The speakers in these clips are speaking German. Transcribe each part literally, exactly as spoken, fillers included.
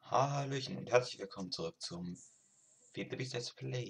Hallöchen und herzlich willkommen zurück zum Viertelbiss Let's Play.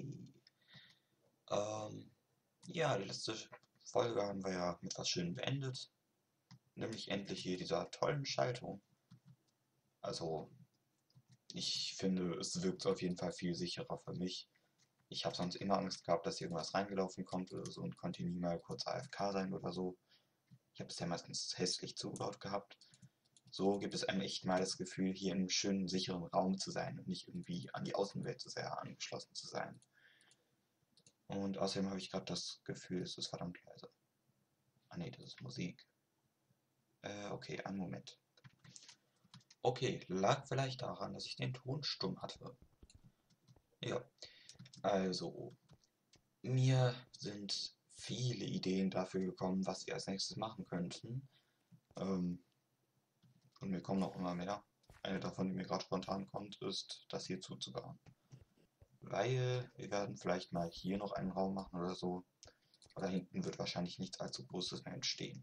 Ähm, ja, die letzte Folge haben wir ja mit was Schönem beendet. Nämlich endlich hier dieser tollen Schaltung. Also, ich finde, es wirkt auf jeden Fall viel sicherer für mich. Ich habe sonst immer Angst gehabt, dass irgendwas reingelaufen kommt oder so und konnte nie mal kurz A F K sein oder so. Ich habe es ja meistens hässlich zugebaut gehabt. So gibt es einem echt mal das Gefühl, hier in einem schönen, sicheren Raum zu sein und nicht irgendwie an die Außenwelt zu sehr angeschlossen zu sein. Und außerdem habe ich gerade das Gefühl, es ist verdammt leise. Ah ne, das ist Musik. Äh, okay, einen Moment. Okay, lag vielleicht daran, dass ich den Ton stumm hatte. Ja, also, mir sind viele Ideen dafür gekommen, was wir als nächstes machen könnten. Ähm, und mir kommen noch immer mehr. Eine davon, die mir gerade spontan kommt, ist, das hier zuzubauen. Weil wir werden vielleicht mal hier noch einen Raum machen oder so. Aber da hinten wird wahrscheinlich nichts allzu Großes mehr entstehen.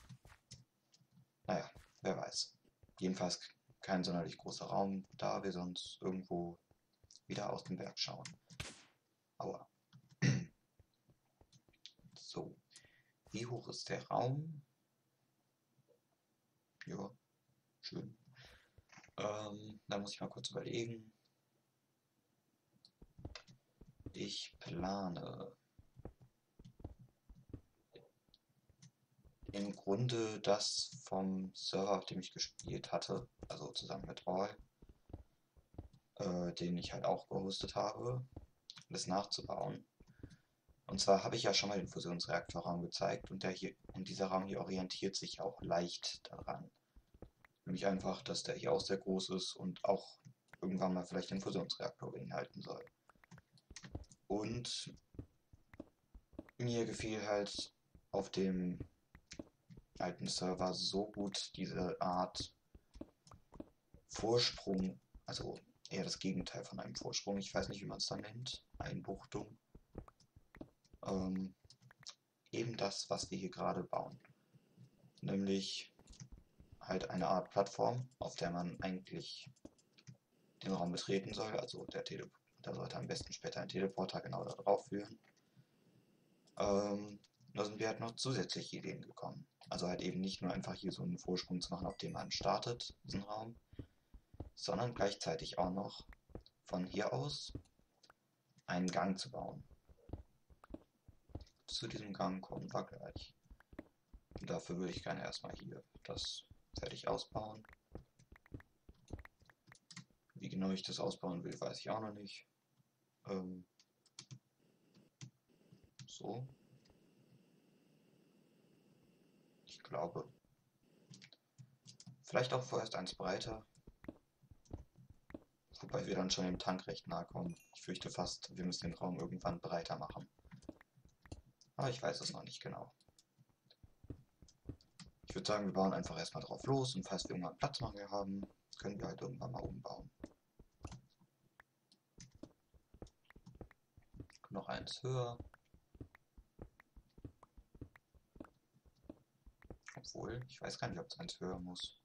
Naja, wer weiß. Jedenfalls kein sonderlich großer Raum, da wir sonst irgendwo wieder aus dem Berg schauen. Aua. So, wie hoch ist der Raum? Ja, schön. Ähm, da muss ich mal kurz überlegen. Ich plane im Grunde das vom Server, auf dem ich gespielt hatte, also zusammen mit All, äh, den ich halt auch gehostet habe, das nachzubauen. Und zwar habe ich ja schon mal den Fusionsreaktorraum gezeigt und, der hier, und dieser Raum hier orientiert sich auch leicht daran. Nämlich einfach, dass der hier auch sehr groß ist und auch irgendwann mal vielleicht den Fusionsreaktor beinhalten soll. Und mir gefiel halt auf dem alten Server so gut diese Art Vorsprung, also eher das Gegenteil von einem Vorsprung, ich weiß nicht, wie man es dann nennt, Einbuchtung. Ähm, eben das, was wir hier gerade bauen. Nämlich halt eine Art Plattform, auf der man eigentlich den Raum betreten soll. Also der Tele da sollte am besten später ein Teleporter genau da drauf führen. Ähm, da sind wir halt noch zusätzliche Ideen gekommen. Also halt eben nicht nur einfach hier so einen Vorsprung zu machen, auf dem man startet, diesen Raum, sondern gleichzeitig auch noch von hier aus einen Gang zu bauen. Zu diesem Gang kommen wir gleich. Und dafür würde ich gerne erstmal hier das fertig ausbauen. Wie genau ich das ausbauen will, weiß ich auch noch nicht. Ähm, so. Ich glaube. Vielleicht auch vorerst eins breiter. Wobei wir dann schon dem Tank recht nahe kommen. Ich fürchte fast, wir müssen den Raum irgendwann breiter machen. Aber ich weiß es noch nicht genau. Ich würde sagen, wir bauen einfach erstmal drauf los und falls wir irgendwann Platzmangel haben, können wir halt irgendwann mal umbauen. Noch eins höher. Obwohl, ich weiß gar nicht, ob es eins höher muss.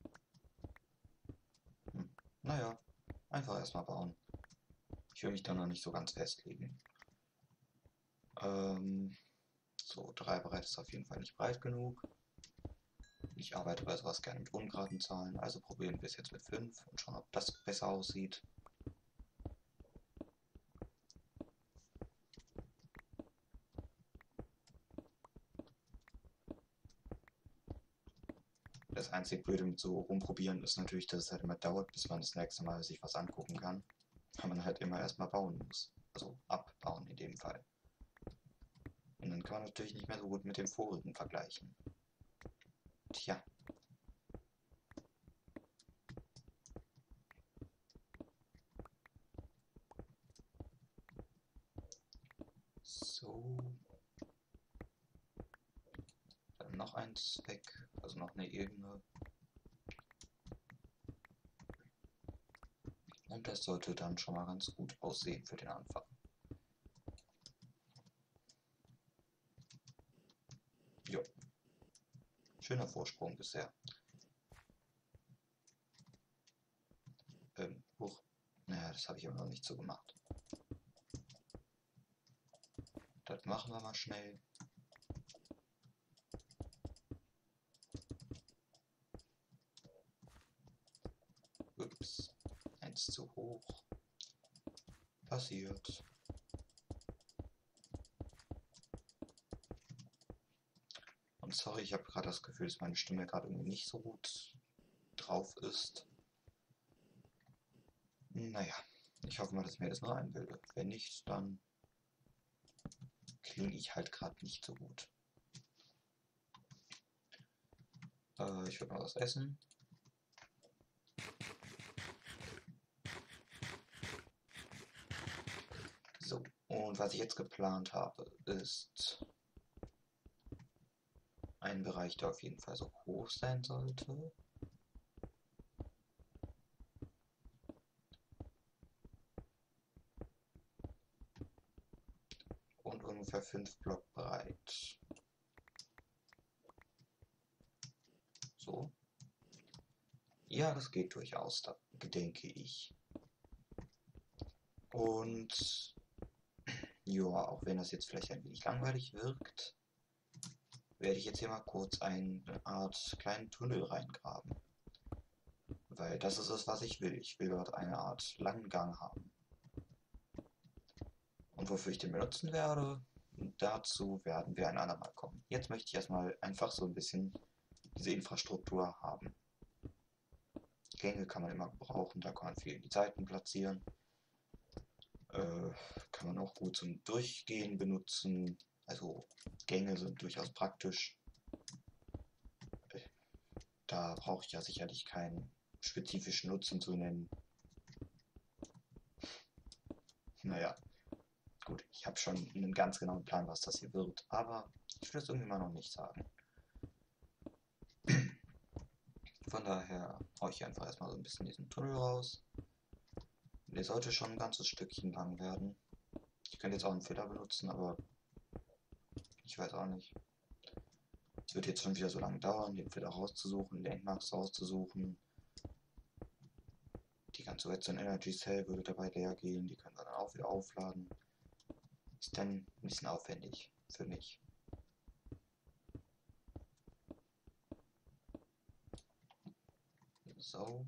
Hm. Naja, einfach erstmal bauen. Ich will mich da noch nicht so ganz festlegen. Ähm, so, drei breit ist auf jeden Fall nicht breit genug. Ich arbeite bei sowas gerne mit ungeraden Zahlen, also probieren wir es jetzt mit fünf und schauen, ob das besser aussieht. Das einzig Blöde mit so rumprobieren ist natürlich, dass es halt immer dauert, bis man das nächste Mal sich was angucken kann. Weil man halt immer erstmal bauen muss. Also abbauen in dem Fall. Und dann kann man natürlich nicht mehr so gut mit dem vorigen vergleichen. Tja. So. Dann noch eins weg. Also noch eine Ebene. Und das sollte dann schon mal ganz gut aussehen für den Anfang. Jo. Schöner Vorsprung bisher. Ähm, hoch. Ja, das habe ich aber noch nicht so gemacht. Das machen wir mal schnell. Ups, eins zu hoch. Passiert. Und sorry, ich habe gerade das Gefühl, dass meine Stimme gerade irgendwie nicht so gut drauf ist. Naja, ich hoffe mal, dass ich mir das nur einbilde. Wenn nicht, dann klinge ich halt gerade nicht so gut. Äh, ich würde mal was essen. So, und was ich jetzt geplant habe, ist ein Bereich, der auf jeden Fall so hoch sein sollte. Und ungefähr fünf Block breit. So. Ja, das geht durchaus, da, denke ich. Und ja, auch wenn das jetzt vielleicht ein wenig langweilig wirkt, werde ich jetzt hier mal kurz eine Art kleinen Tunnel reingraben. Weil das ist es, was ich will. Ich will dort eine Art langen Gang haben. Und wofür ich den benutzen werde, dazu werden wir ein andermal kommen. Jetzt möchte ich erstmal einfach so ein bisschen diese Infrastruktur haben. Gänge kann man immer brauchen, da kann man viel in die Seiten platzieren. Äh, kann man auch gut zum Durchgehen benutzen. Also Gänge sind durchaus praktisch. Da brauche ich ja sicherlich keinen spezifischen Nutzen zu nennen. Naja, gut, ich habe schon einen ganz genauen Plan, was das hier wird, aber ich will es irgendwie mal noch nicht sagen. Von daher haue ich einfach erstmal so ein bisschen diesen Tunnel raus. Der sollte schon ein ganzes Stückchen lang werden. Ich könnte jetzt auch einen Filler benutzen, aber ich weiß auch nicht. Es wird jetzt schon wieder so lange dauern, den Filler rauszusuchen, Landmarks rauszusuchen. Die ganze Redstone Energy Cell würde dabei leer gehen, die können wir dann auch wieder aufladen. Ist dann ein bisschen aufwendig für mich. So.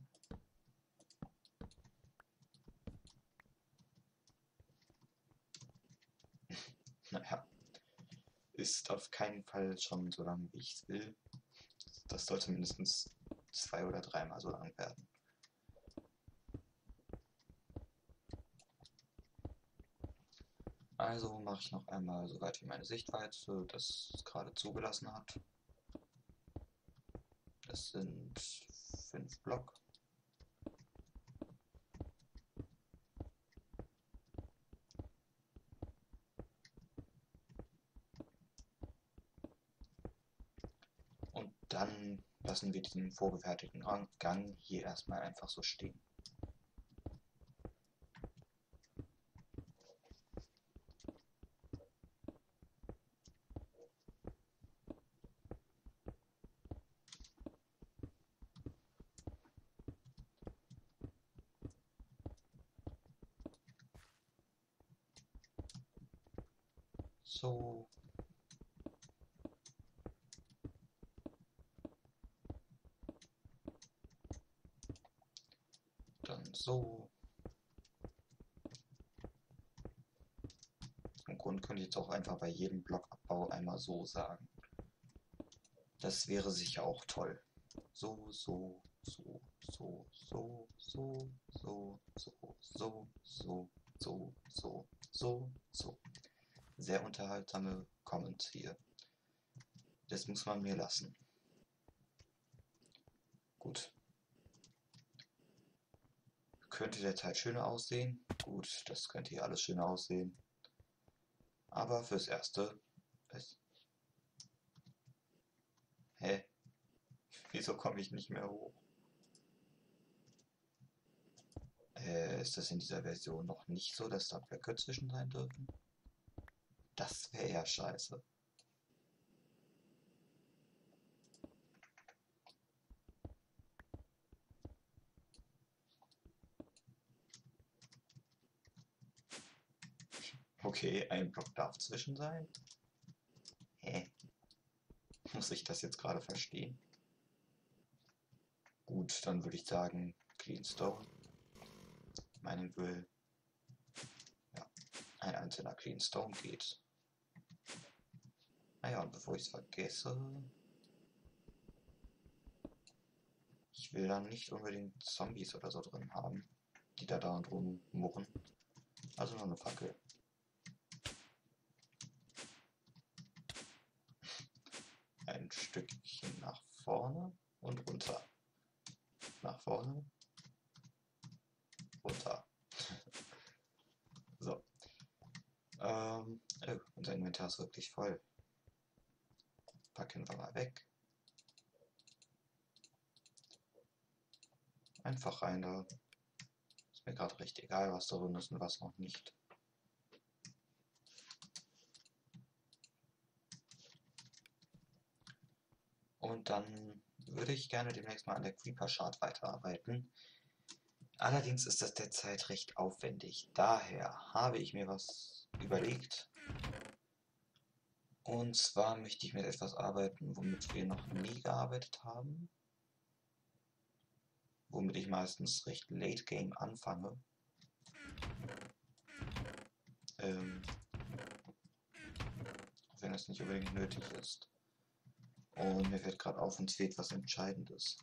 Naja, ist auf keinen Fall schon so lang, wie ich es will. Das sollte mindestens zwei oder dreimal so lang werden. Also mache ich noch einmal so weit wie meine Sichtweite das gerade zugelassen hat. Das sind fünf Block. Und dann lassen wir diesen vorgefertigten Gang hier erstmal einfach so stehen. So. Dann so. Im Grunde könnte ich jetzt auch einfach bei jedem Blockabbau einmal so sagen. Das wäre sicher auch toll. So, so, so, so, so, so, so, so, so, so, so, so, so, so. Sehr unterhaltsame Comments hier. Das muss man mir lassen. Gut. Könnte derzeit schöner aussehen. Gut, das könnte hier alles schöner aussehen. Aber fürs Erste ist... Hä? Wieso komme ich nicht mehr hoch? Äh, ist das in dieser Version noch nicht so, dass da Blöcke zwischen sein dürfen? Das wäre ja scheiße. Okay, ein Block darf zwischen sein. Hä? Muss ich das jetzt gerade verstehen? Gut, dann würde ich sagen, Clean Stone. Mining Drill. Ja, ein einzelner Clean Stone geht. Naja, und bevor ich es vergesse, ich will dann nicht unbedingt Zombies oder so drin haben, die da dauernd rummurren. Also nur eine Fackel. Ein Stückchen nach vorne und runter. Nach vorne, runter. So. Ähm, oh, unser Inventar ist wirklich voll. Packen wir mal weg. Einfach rein da. Ist mir gerade recht egal, was drin ist und was noch nicht. Und dann würde ich gerne demnächst mal an der Creeper Shard weiterarbeiten. Allerdings ist das derzeit recht aufwendig. Daher habe ich mir was überlegt. Und zwar möchte ich mit etwas arbeiten, womit wir noch nie gearbeitet haben. Womit ich meistens recht late game anfange. Ähm, wenn es nicht unbedingt nötig ist. Und mir fällt gerade auf, uns fehlt was Entscheidendes.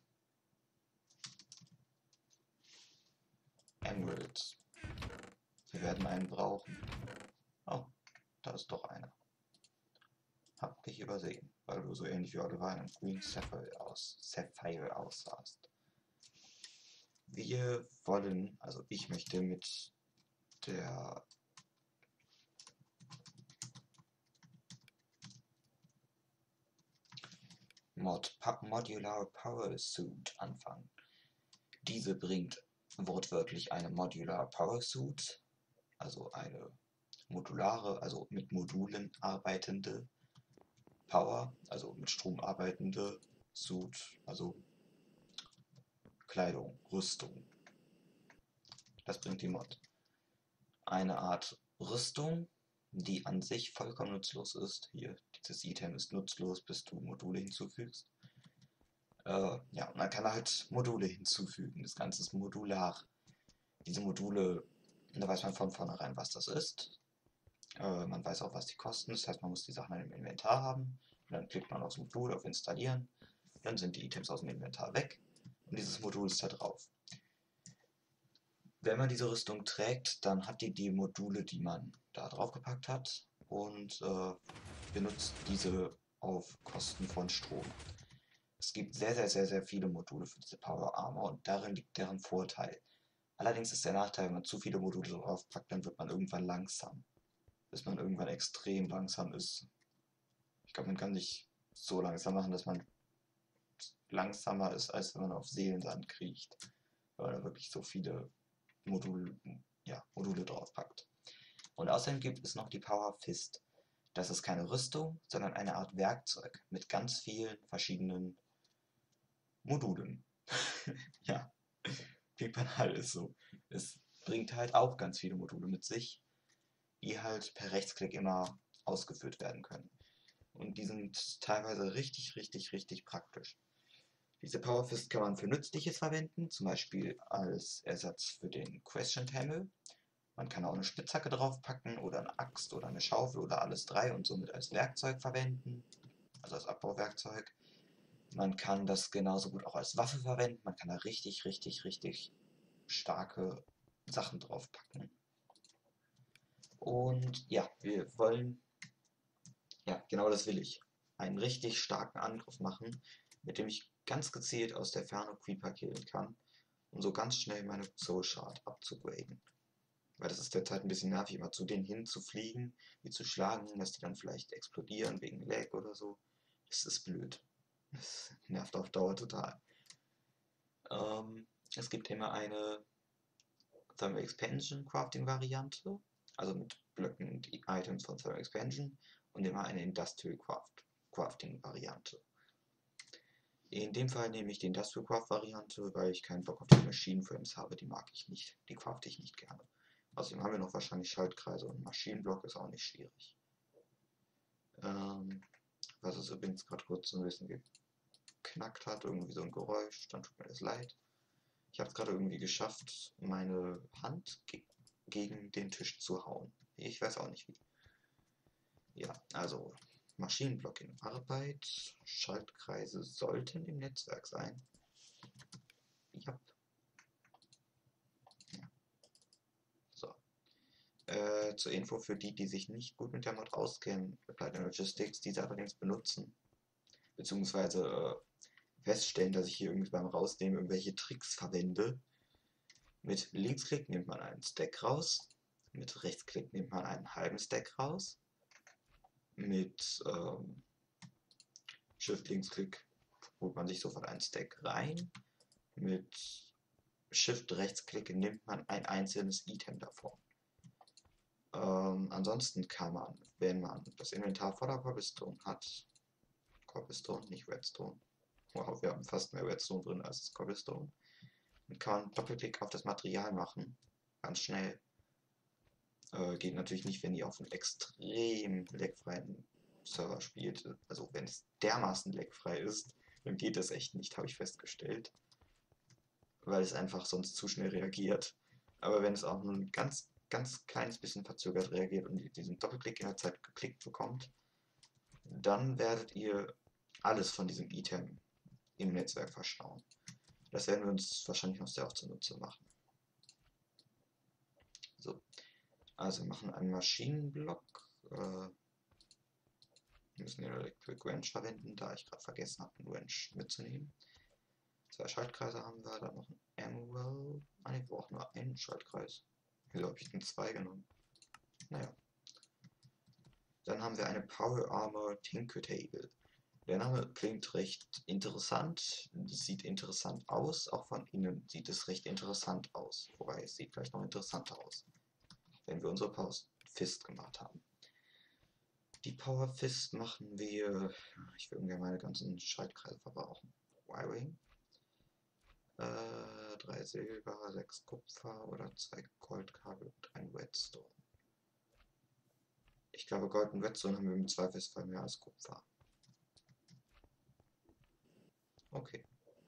Emeralds. Wir werden einen brauchen. Oh, da ist doch einer. Hab dich übersehen, weil du so ähnlich wie Oliver in Green Sapphire, aus, Sapphire aussahst. Wir wollen, also ich möchte mit der Mod Modular Power Suit anfangen. Diese bringt wortwörtlich eine Modular Power Suit, also eine modulare, also mit Modulen arbeitende Power, also mit Strom arbeitende Suit, also Kleidung, Rüstung. Das bringt die Mod. Eine Art Rüstung, die an sich vollkommen nutzlos ist. Hier, dieses Item ist nutzlos, bis du Module hinzufügst. Äh, ja, man kann halt Module hinzufügen. Das Ganze ist modular. Diese Module, da weiß man von vornherein, was das ist. Äh, man weiß auch, was die kosten. Das heißt, man muss die Sachen im Inventar haben. Und dann klickt man aufs Modul, auf Installieren. Dann sind die Items aus dem Inventar weg. Und dieses Modul ist da drauf. Wenn man diese Rüstung trägt, dann hat die die Module, die man da drauf gepackt hat. Und äh, benutzt diese auf Kosten von Strom. Es gibt sehr, sehr, sehr, sehr viele Module für diese Power Armor und darin liegt deren Vorteil. Allerdings ist der Nachteil, wenn man zu viele Module draufpackt, dann wird man irgendwann langsam. Bis man irgendwann extrem langsam ist. Ich glaube, man kann sich so langsam machen, dass man langsamer ist, als wenn man auf Seelensand kriecht. Weil man da wirklich so viele Module, ja, Module draufpackt. Und außerdem gibt es noch die Power Fist. Das ist keine Rüstung, sondern eine Art Werkzeug mit ganz vielen verschiedenen Modulen. Ja, wie banal ist so. Es bringt halt auch ganz viele Module mit sich, die halt per Rechtsklick immer ausgeführt werden können. Und die sind teilweise richtig, richtig, richtig praktisch. Diese Power Fist kann man für Nützliches verwenden, zum Beispiel als Ersatz für den Crescent Hammer. Man kann auch eine Spitzhacke draufpacken oder eine Axt oder eine Schaufel oder alles drei und somit als Werkzeug verwenden, also als Abbauwerkzeug. Man kann das genauso gut auch als Waffe verwenden, man kann da richtig, richtig, richtig starke Sachen draufpacken. Und ja, wir wollen, ja, genau das will ich, einen richtig starken Angriff machen, mit dem ich ganz gezielt aus der Ferne Creeper killen kann, um so ganz schnell meine Soul Shard abzugraden. Weil das ist derzeit ein bisschen nervig, immer zu denen hinzufliegen, die zu schlagen, dass die dann vielleicht explodieren wegen Lag oder so. Das ist blöd. Das nervt auf Dauer total. Ähm, es gibt immer eine Thermal Expansion Crafting Variante, also mit Blöcken und Items von Thermal Expansion, und immer eine Industrial Craft Crafting Variante. In dem Fall nehme ich die Industrial Craft Variante, weil ich keinen Bock auf die Machine Frames habe, die mag ich nicht, die crafte ich nicht gerne. Außerdem haben wir noch wahrscheinlich Schaltkreise und Maschinenblock ist auch nicht schwierig. Ähm, was es übrigens gerade kurz so ein bisschen geknackt hat, irgendwie so ein Geräusch, dann tut mir das leid. Ich habe es gerade irgendwie geschafft, meine Hand ge gegen den Tisch zu hauen. Ich weiß auch nicht wie. Ja, also Maschinenblock in Arbeit, Schaltkreise sollten im Netzwerk sein. Ja. Ja. So. Äh, zur Info für die, die sich nicht gut mit der Mod auskennen, Applied Logistics, diese allerdings benutzen, beziehungsweise äh, feststellen, dass ich hier irgendwie beim Rausnehmen irgendwelche Tricks verwende. Mit Linksklick nimmt man einen Stack raus, mit Rechtsklick nimmt man einen halben Stack raus, mit ähm, Shift-Linksklick holt man sich sofort einen Stack rein, mit Shift-Rechtsklick nimmt man ein einzelnes Item davon. Ähm, ansonsten kann man, wenn man das Inventar voller Cobblestone hat, Cobblestone, nicht Redstone, wow, wir haben fast mehr Redstone drin als das Cobblestone, dann kann man Doppelklick auf das Material machen, ganz schnell. Äh, geht natürlich nicht, wenn ihr auf einem extrem leckfreien Server spielt. Also wenn es dermaßen leckfrei ist, dann geht das echt nicht, habe ich festgestellt. Weil es einfach sonst zu schnell reagiert. Aber wenn es auch nur ein ganz, ganz kleines bisschen verzögert reagiert und ihr diesen Doppelklick in der Zeit geklickt bekommt, dann werdet ihr alles von diesem Item im Netzwerk verstauen. Das werden wir uns wahrscheinlich noch sehr oft zunutze machen. So, also wir machen einen Maschinenblock. Äh, wir müssen den Electric Wrench verwenden, da ich gerade vergessen habe, einen Wrench mitzunehmen. Zwei Schaltkreise haben wir, dann noch ein Emerald. Ah, ne, wir brauchen nur einen Schaltkreis. Wieso habe ich denn zwei genommen? Naja. Dann haben wir eine Power Armor Tinker Table. Der Name klingt recht interessant, sieht interessant aus, auch von innen sieht es recht interessant aus. Wobei es sieht vielleicht noch interessanter aus, wenn wir unsere Power Fist gemacht haben. Die Power Fist machen wir, ich würde gerne meine ganzen Schaltkreise verbrauchen. Wiring. Äh, drei Silber, sechs Kupfer oder zwei Goldkabel und ein Redstone. Ich glaube, Gold und Redstone haben wir im Zweifelsfall mehr als Kupfer. Okay.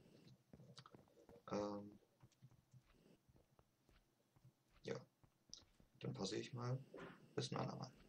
Ähm, ja. Dann passe ich mal. Bis ein andermal.